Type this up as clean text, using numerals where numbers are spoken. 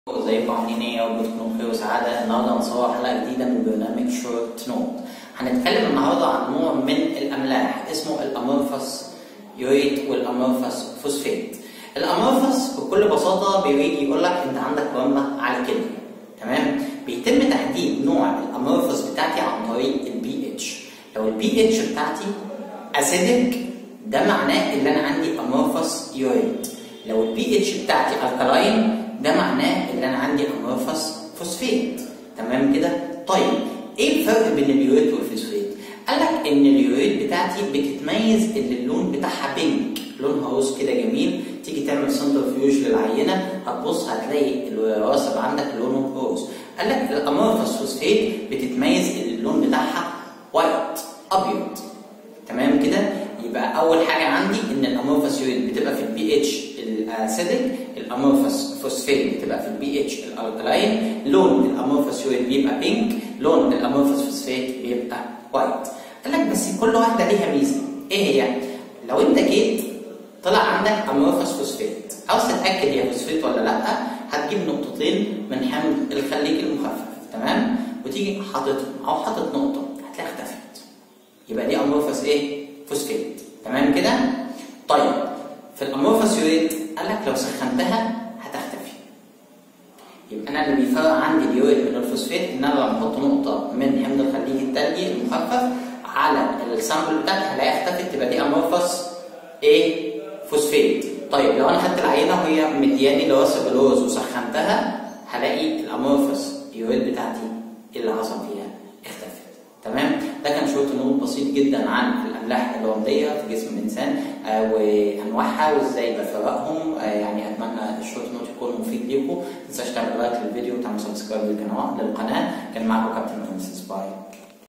ازيكم عاملين ايه؟ يا رب تكونوا بخير وسعاده. النهارده هنصور حلقه جديده من برنامج شورت نوت. هنتكلم النهارده عن نوع من الاملاح اسمه الامورفوس يوريت والامورفوس فوسفات. الامورفوس بكل بساطه بيجي يقول لك انت عندك رمله على الكلى، تمام؟ بيتم تحديد نوع الامورفوس بتاعتي عن طريق البي اتش. لو البي اتش بتاعتي اسيدك ده معناه ان انا عندي امورفوس يوريت. لو البي اتش بتاعتي الكالاين ده معناه ان انا عندي امورفوس فوسفات، تمام كده؟ طيب ايه الفرق بين اليوريت والفوسفات؟ قال لك ان اليوريت بتاعتي بتتميز ان اللون بتاعها بينك، لونها روز كده جميل. تيجي تعمل سنترفيوج للعينه هتبص هتلاقي الوراثه عندك لونه روز. قال لك الامورفوس فوسفات بتتميز ان اللون بتاعها وايت، ابيض، تمام كده؟ يبقى اول حاجه عندي ان الامورفوس يوريت بتبقى في البي اتش الاسيدك، الامورفوس فوسفات بتبقى في البي اتش الالكلاين. لون الامورفوس يوريت بيبقى بينك، لون الامورفوس فوسفات بيبقى وايت. قال لك بس كل واحده ليها ميزه. ايه هي؟ لو انت جيت طلع عندك امورفوس فوسفات، عاوز تتاكد هي فوسفات ولا لا، هتجيب نقطتين من حمض الخليج المخفف، تمام؟ وتيجي حاططهم او حاطط نقطه هتلاقيها اختفت. يبقى دي امورفوس ايه؟ فوسفات، تمام كده؟ طيب في الامورفوس يوريت قال لك لو سخنتها هتختفي. يبقى انا اللي بيفرق عندي اليوريت من الفوسفات ان انا لما احط نقطه من حمض الخليج الثلجي المخفف على السامبل بتاعتي هلاقيها اختفت، تبقى دي امورفوس ايه؟ فوسفات. طيب لو انا خدت العينه وهي مدياني لواسب الروز وسخنتها هلاقي الامورفوس يوريت بتاعتي ايه اللي حصل فيها؟ اختفت، تمام؟ ده كان شورت نوت بسيط جدا عن الاملاح الرمليه في جسم الانسان وانواعها وازاي بفرقهم. يعني اتمنى الشورت نوت يكون مفيد ليكم. ما تنساش تعمل لايك للفيديو وتعمل سبسكرايب للقناه. كان معكم كابتن فرانسيس. باي.